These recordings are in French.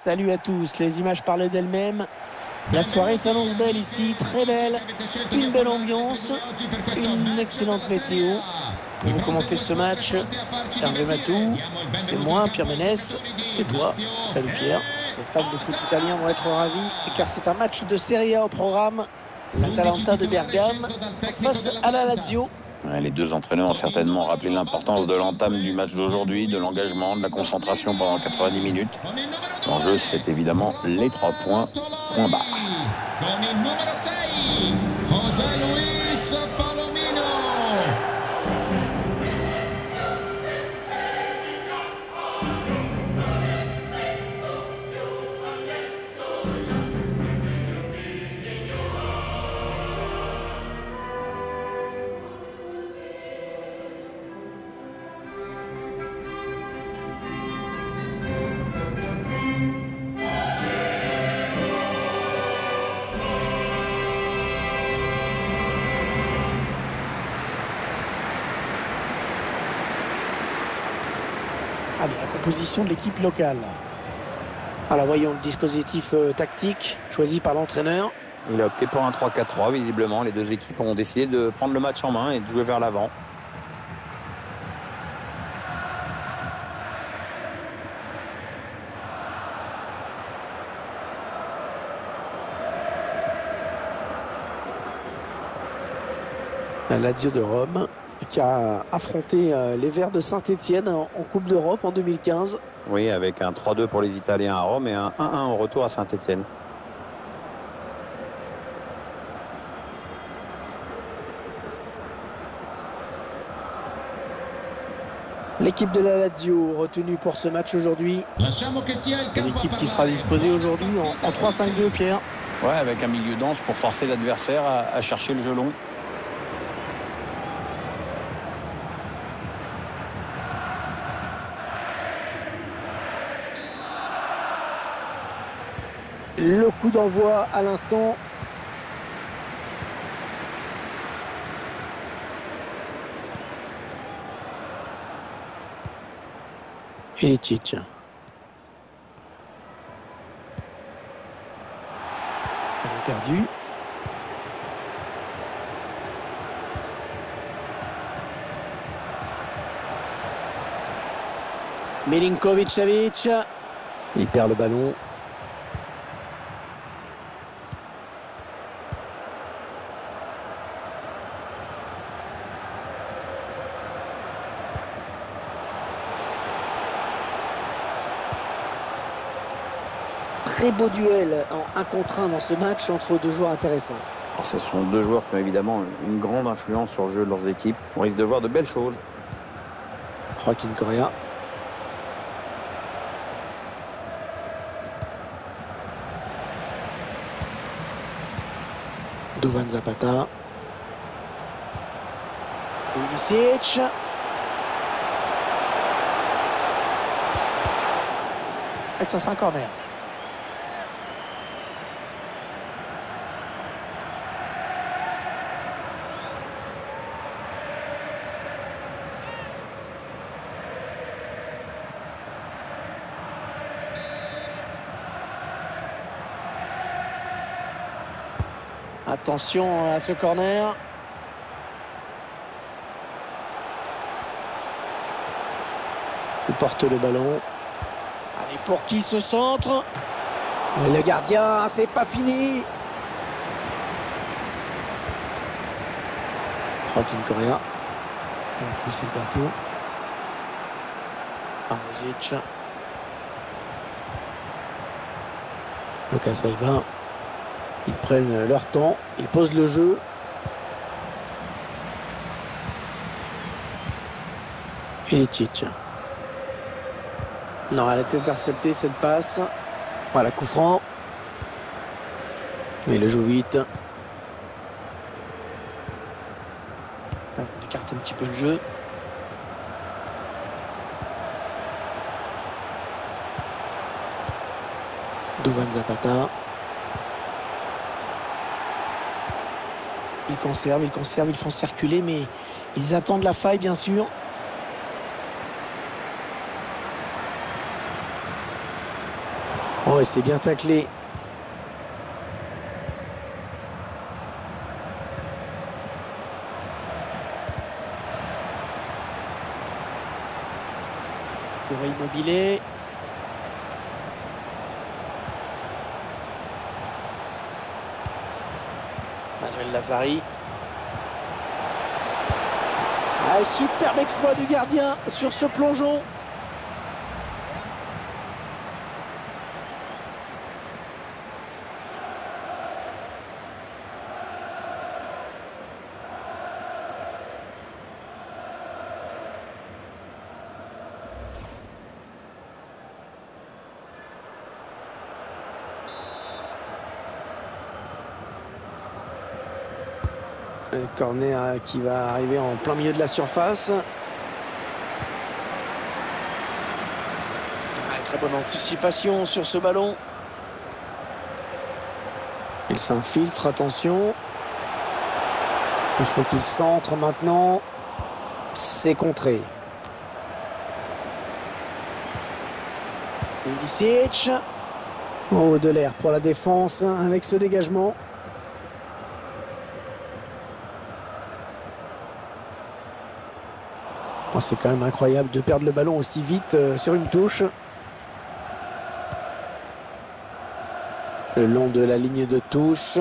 Salut à tous, les images parlent d'elles-mêmes. La soirée s'annonce belle ici, très belle, une belle ambiance, une excellente météo. Pour vous commenter ce match, Hervé Matou, c'est moi, Pierre Ménès, c'est toi. Salut Pierre. Les fans de foot italien vont être ravis car c'est un match de Serie A au programme. L'Atalanta de Bergame face à la Lazio. Les deux entraîneurs ont certainement rappelé l'importance de l'entame du match d'aujourd'hui, de l'engagement, de la concentration pendant 90 minutes. L'enjeu, c'est évidemment les 3 points, point barre. Con il numero 6, José Luis Palomino. Allez, la composition de l'équipe locale. Alors voyons le dispositif tactique choisi par l'entraîneur. Il a opté pour un 3-4-3, visiblement. Les deux équipes ont décidé de prendre le match en main et de jouer vers l'avant. La Lazio de Rome qui a affronté les Verts de Saint-Étienne en Coupe d'Europe en 2015. Oui, avec un 3-2 pour les Italiens à Rome et un 1-1 au retour à Saint-Étienne. L'équipe de la Lazio retenue pour ce match aujourd'hui. Une équipe qui sera disposée aujourd'hui en 3-5-2, Pierre. Ouais, avec un milieu dense pour forcer l'adversaire à chercher le jeu long. Le coup d'envoi à l'instant. Ilicic. Perdu. Milinkovic-Savic. Il perd le ballon. Très beau duel en 1 contre 1 dans ce match entre deux joueurs intéressants. Alors, ce sont deux joueurs qui ont évidemment une grande influence sur le jeu de leurs équipes. On risque de voir de belles choses. Joaquin Correa. Duvan Zapata. Ilicic. Et ce sera un corner. Attention à ce corner. Il porte le ballon. Allez, pour qui ce centre? Le gardien, c'est pas fini. Joaquin Correa. Avec Luis Alberto. Arosic. Lucas Leiva. Ils prennent leur temps, ils posent le jeu. Ilicic. Non, elle a été interceptée cette passe. Voilà, coup franc. Mais il le joue vite. On écarte un petit peu le jeu. Duvan Zapata. Ils conservent, ils font circuler, mais ils attendent la faille, bien sûr. Oh, et c'est bien taclé. C'est Immobilier. Manuel Lazari. Ah, superbe exploit du gardien sur ce plongeon. Le corner qui va arriver en plein milieu de la surface. Très bonne anticipation sur ce ballon. Il s'infiltre, attention. Il faut qu'il centre maintenant. C'est contré. Ilicic. Oh, de l'air pour la défense avec ce dégagement. Oh, c'est quand même incroyable de perdre le ballon aussi vite sur une touche. Le long de la ligne de touche.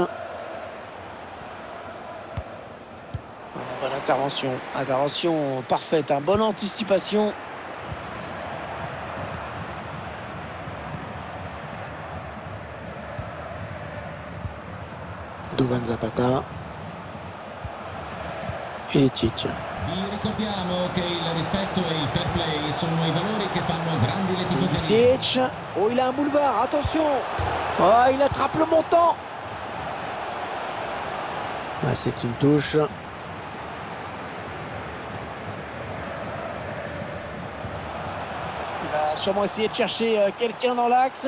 Bonne intervention. Intervention parfaite. Bonne anticipation. Duvan Zapata. Ilicic. Vi ricordiamo che il rispetto e il fair play sono i valori che fanno grandi le tifoserie. Ilicic. Oh, il a un boulevard. Attention. Oh, il attrape le montant. Ah, c'est une touche. Il va sûrement essayer de chercher quelqu'un dans l'axe.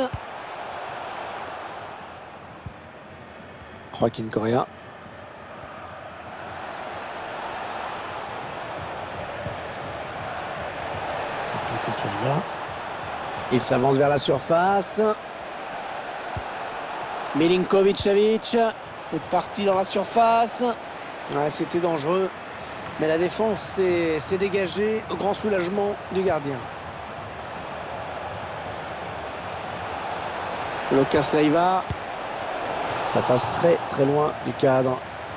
Joaquin Correa. Il s'avance vers la surface. Milinkovic-Savic. C'est parti dans la surface. Ouais, c'était dangereux. Mais la défense s'est dégagée au grand soulagement du gardien. Lucas Leiva. Ça passe très très loin du cadre.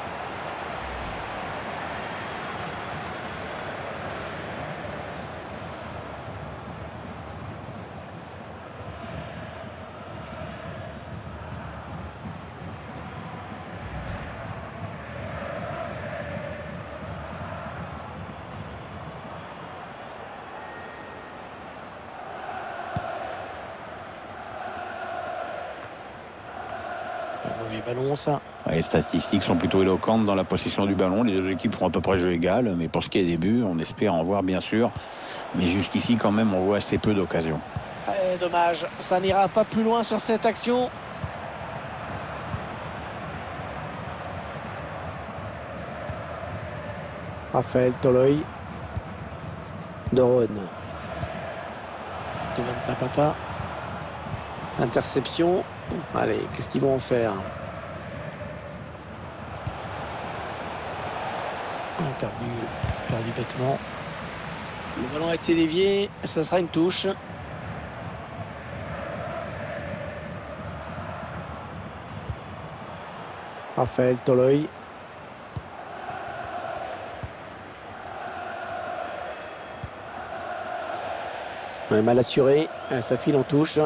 Mauvais ballon, ça. Ouais, les statistiques sont plutôt éloquentes dans la possession du ballon. Les deux équipes font à peu près jeu égal, mais pour ce qui est des buts, on espère en voir bien sûr. Mais jusqu'ici, quand même, on voit assez peu d'occasions. Dommage, ça n'ira pas plus loin sur cette action. Raphaël Toloi. Doron. Duvan Zapata. Interception. Allez, qu'est-ce qu'ils vont en faire? Perdu bêtement. Le ballon a été dévié. Ça sera une touche. Raphaël Toloi. Ouais, mal assuré. Ça file en touche.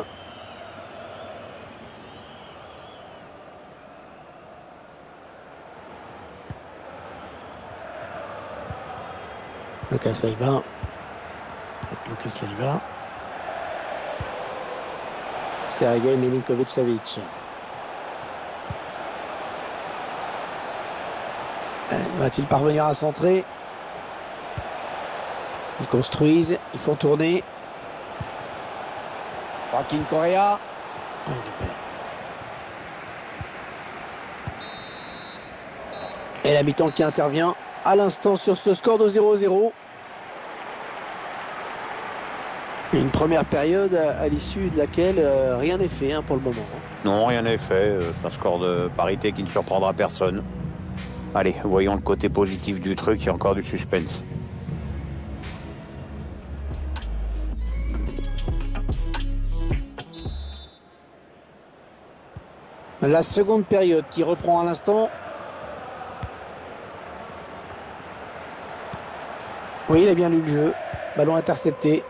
Lucas Leiva. Lucas Leiva. Sergei Milinkovic-Savic. Va-t-il parvenir à centrer? Ils construisent, ils font tourner. Joaquin Correa. Oh, il est perd. Et la mi-temps qui intervient à l'instant sur ce score de 0-0. Une première période à l'issue de laquelle rien n'est fait pour le moment. Non, rien n'est fait. C'est un score de parité qui ne surprendra personne. Allez, voyons le côté positif du truc, il y a encore du suspense. La seconde période qui reprend à l'instant. Oui, il a bien lu le jeu. Ballon intercepté.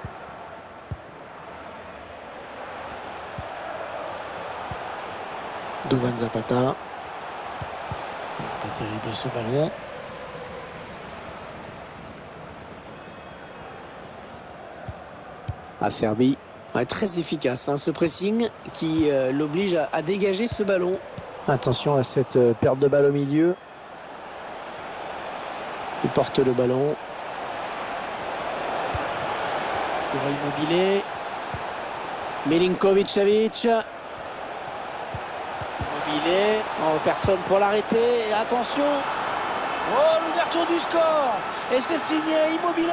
Duván Zapata. Pas terrible ce ballon. À Serbie. Ouais, très efficace ce pressing qui l'oblige à dégager ce ballon. Attention à cette perte de balle au milieu. Qui porte le ballon. Sur Immobilier. Milinkovic-Savic. Immobilier. Oh, personne pour l'arrêter. Et attention. Oh, l'ouverture du score. Et c'est signé Immobilier.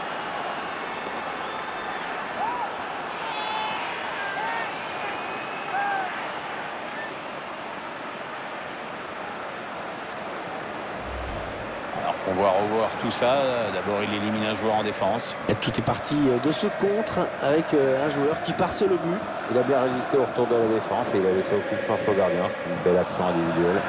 On va revoir tout ça. D'abord, il élimine un joueur en défense. Et tout est parti de ce contre avec un joueur qui part seul au but. Il a bien résisté au retour de la défense et il a laissé aucune chance au gardien. C'est une belle action individuelle.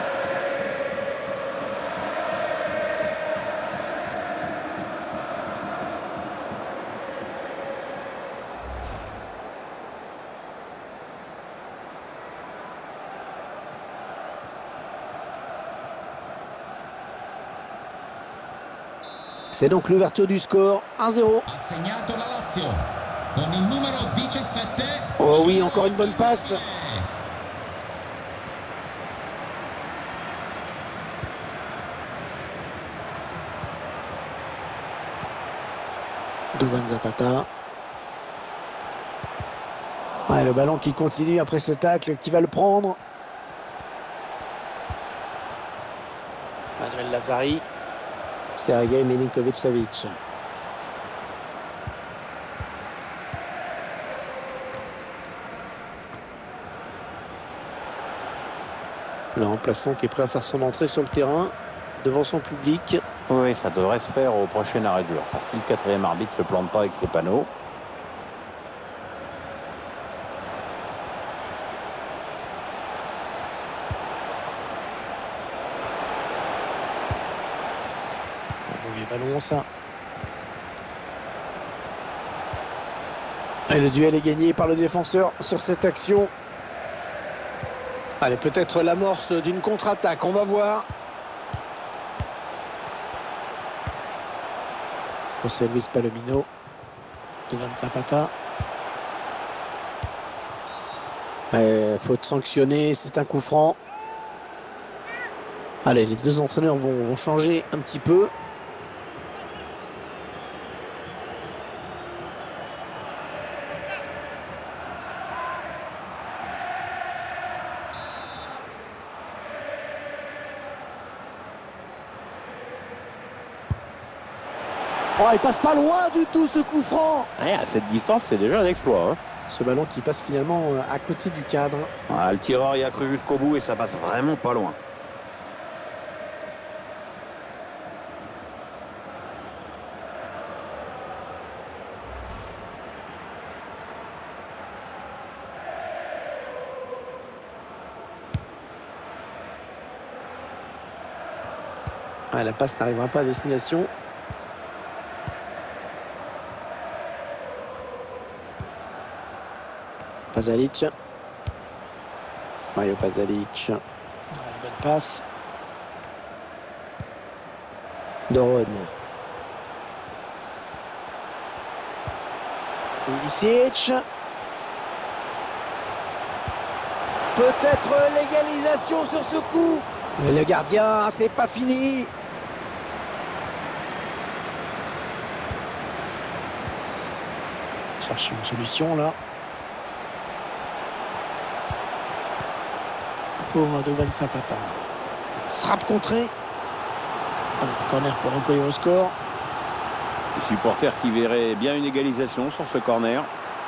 C'est donc l'ouverture du score, 1-0. Oh oui, encore une bonne passe. Duván Zapata. Ouais, le ballon qui continue après ce tacle, qui va le prendre. Manuel Lazari. Sergei Milinkovic-Savic. Le remplaçant qui est prêt à faire son entrée sur le terrain devant son public. Oui, ça devrait se faire au prochain arrêt de jeu. Enfin, si le quatrième arbitre ne se plante pas avec ses panneaux. Ballon, ça. Et le duel est gagné par le défenseur sur cette action. Allez, peut-être l'amorce d'une contre-attaque, on va voir. José Luis Palomino. Duván Zapata. Faute sanctionnée, c'est un coup franc. Allez, les deux entraîneurs vont changer un petit peu. Oh, il passe pas loin du tout ce coup franc. Ouais, à cette distance, c'est déjà un exploit. Ce ballon qui passe finalement à côté du cadre. Le tireur y a cru jusqu'au bout et ça passe vraiment pas loin. La passe n'arrivera pas à destination. Pasalic. Mario Pasalic. Bonne passe. Doron. Ilicic. Peut-être l'égalisation sur ce coup. Mais le gardien, c'est pas fini. Cherche une solution là. Pour Duván Zapata. Frappe contrée. Corner pour recueillir au score. Les supporters qui verraient bien une égalisation sur ce corner.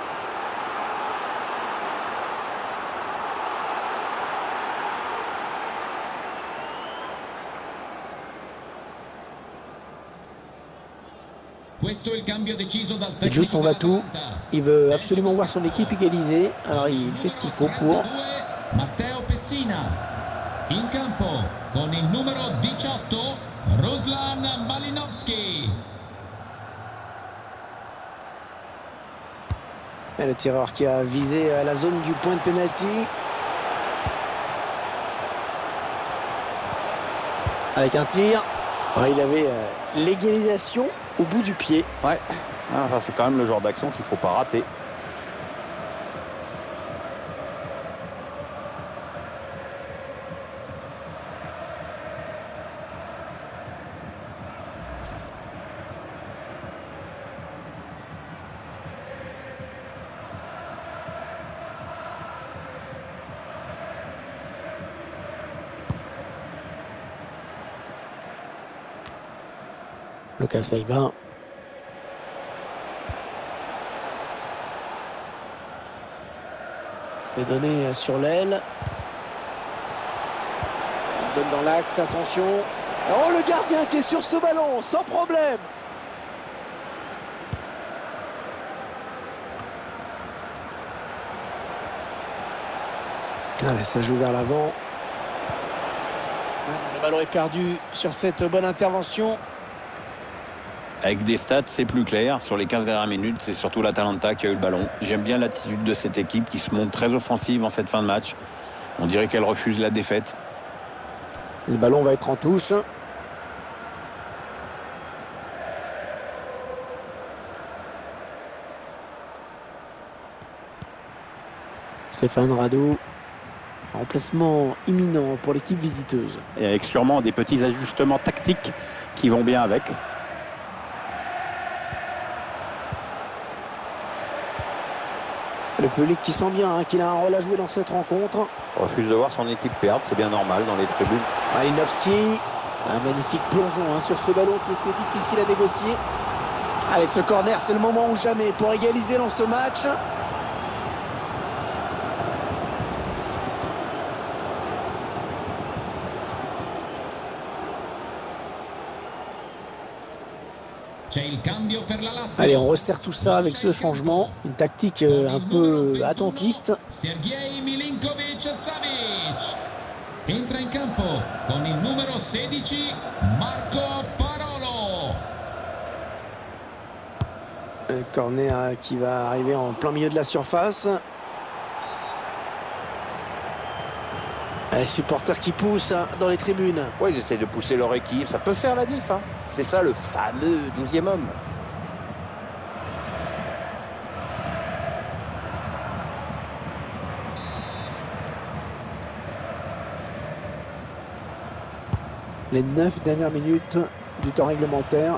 Il joue son va-tout. Il veut absolument voir son équipe égaliser. Alors il fait ce qu'il faut pour. Matteo Pessina. In campo con il numero 18 Ruslan Malinovski. Et le tireur qui a visé la zone du point de pénalty. Avec un tir. Il avait l'égalisation au bout du pied. Ouais, c'est quand même le genre d'action qu'il ne faut pas rater. Lucas Leiva. C'est donné sur l'aile. Il donne dans l'axe, attention. Oh, le gardien qui est sur ce ballon, sans problème. Allez, ça joue vers l'avant. Le ballon est perdu sur cette bonne intervention. Avec des stats, c'est plus clair. Sur les 15 dernières minutes, c'est surtout l'Atalanta qui a eu le ballon. J'aime bien l'attitude de cette équipe qui se montre très offensive en cette fin de match. On dirait qu'elle refuse la défaite. Le ballon va être en touche. Stéphane Radu. Remplacement imminent pour l'équipe visiteuse. Et avec sûrement des petits ajustements tactiques qui vont bien avec. Le public qui sent bien qu'il a un rôle à jouer dans cette rencontre. Refuse de voir son équipe perdre, c'est bien normal dans les tribunes. Malinovski, un magnifique plongeon sur ce ballon qui était difficile à négocier. Allez, ce corner, c'est le moment ou jamais pour égaliser dans ce match. Allez, on resserre tout ça avec ce changement. Une tactique un peu attentiste. Sergej Milinkovic-Savic. Entra in campo con il numero 16 Marco Parolo. Le corner qui va arriver en plein milieu de la surface. Les supporters qui poussent dans les tribunes. Oui, ils essaient de pousser leur équipe. Ça peut faire la diff. C'est ça le fameux 12e homme. Les 9 dernières minutes du temps réglementaire.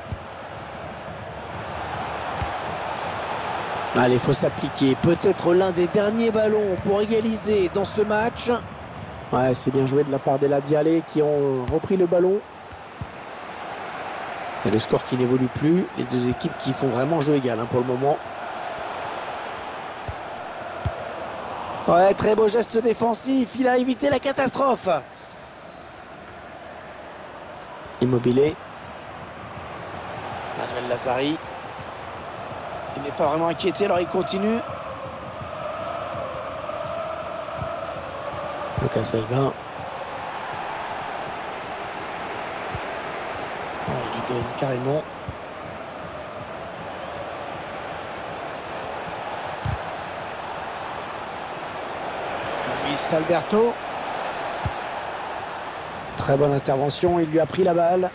Allez, il faut s'appliquer. Peut-être l'un des derniers ballons pour égaliser dans ce match. Ouais, c'est bien joué de la part des Laziale qui ont repris le ballon. Et le score qui n'évolue plus. Les deux équipes qui font vraiment jeu égal pour le moment. Ouais, très beau geste défensif. Il a évité la catastrophe. Immobilier. Manuel Lazzari. Il n'est pas vraiment inquiété, alors il continue. Lucas Leiva. Il lui donne carrément. Luis Alberto. Très bonne intervention, il lui a pris la balle.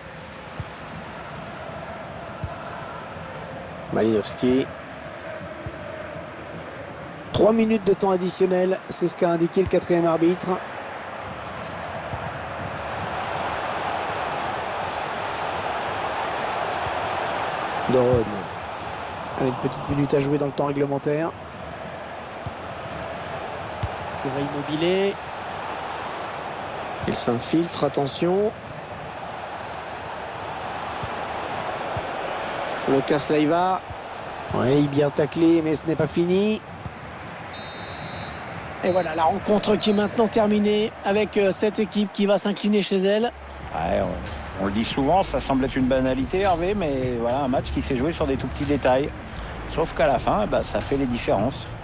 Malinovski. 3 minutes de temps additionnel, c'est ce qu'a indiqué le 4e arbitre. Doron. Allez, une petite minute à jouer dans le temps réglementaire. C'est vrai, Immobilier. Il s'infiltre, attention. Lucas Leiva. Oui, bien taclé, mais ce n'est pas fini. Et voilà, la rencontre qui est maintenant terminée avec cette équipe qui va s'incliner chez elle. Ouais, on le dit souvent, ça semble être une banalité, Hervé, mais voilà, un match qui s'est joué sur des tout petits détails. Sauf qu'à la fin, ça fait les différences.